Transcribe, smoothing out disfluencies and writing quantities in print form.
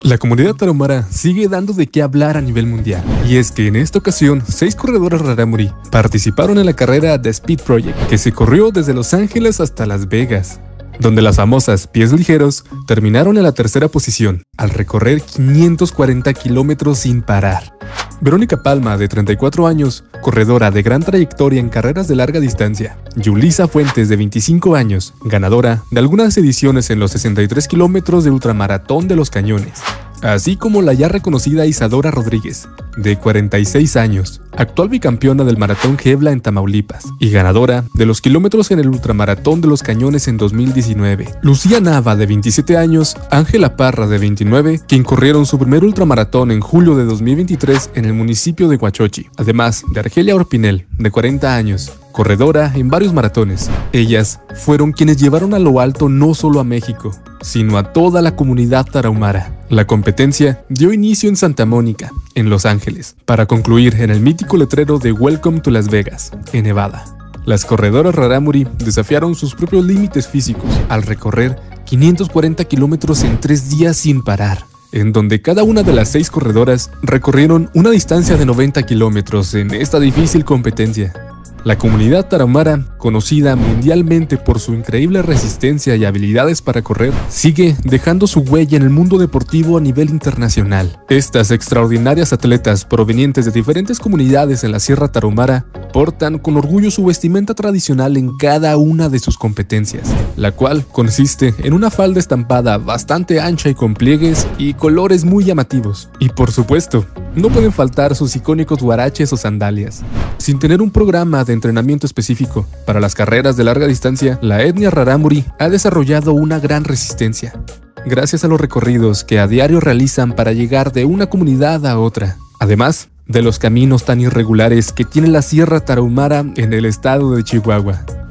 La comunidad tarahumara sigue dando de qué hablar a nivel mundial, y es que en esta ocasión 6 corredores rarámuri participaron en la carrera The Speed Project, que se corrió desde Los Ángeles hasta Las Vegas, donde las famosas pies ligeros terminaron en la tercera posición, al recorrer 540 kilómetros sin parar. Verónica Palma, de 34 años, corredora de gran trayectoria en carreras de larga distancia. Yulisa Fuentes, de 25 años, ganadora de algunas ediciones en los 63 kilómetros de ultramaratón de Los Cañones. Así como la ya reconocida Isadora Rodríguez, de 46 años, actual bicampeona del Maratón Jebla en Tamaulipas y ganadora de los kilómetros en el Ultramaratón de Los Cañones en 2019. Lucía Nava, de 27 años, Ángela Parra, de 29, quien corrieron su primer ultramaratón en julio de 2023 en el municipio de Huachochi, además de Argelia Orpinel, de 40 años, corredora en varios maratones. Ellas fueron quienes llevaron a lo alto no solo a México, sino a toda la comunidad tarahumara. La competencia dio inicio en Santa Mónica, en Los Ángeles, para concluir en el mítico letrero de Welcome to Las Vegas, en Nevada. Las corredoras rarámuri desafiaron sus propios límites físicos al recorrer 540 kilómetros en 3 días sin parar, en donde cada una de las 6 corredoras recorrieron una distancia de 90 kilómetros en esta difícil competencia. La comunidad tarahumara, conocida mundialmente por su increíble resistencia y habilidades para correr, sigue dejando su huella en el mundo deportivo a nivel internacional. Estas extraordinarias atletas provenientes de diferentes comunidades en la Sierra Tarahumara portan con orgullo su vestimenta tradicional en cada una de sus competencias, la cual consiste en una falda estampada bastante ancha y con pliegues y colores muy llamativos. Y por supuesto, no pueden faltar sus icónicos huaraches o sandalias. Sin tener un programa de entrenamiento específico para las carreras de larga distancia, la etnia rarámuri ha desarrollado una gran resistencia, gracias a los recorridos que a diario realizan para llegar de una comunidad a otra, además de los caminos tan irregulares que tiene la Sierra Tarahumara en el estado de Chihuahua.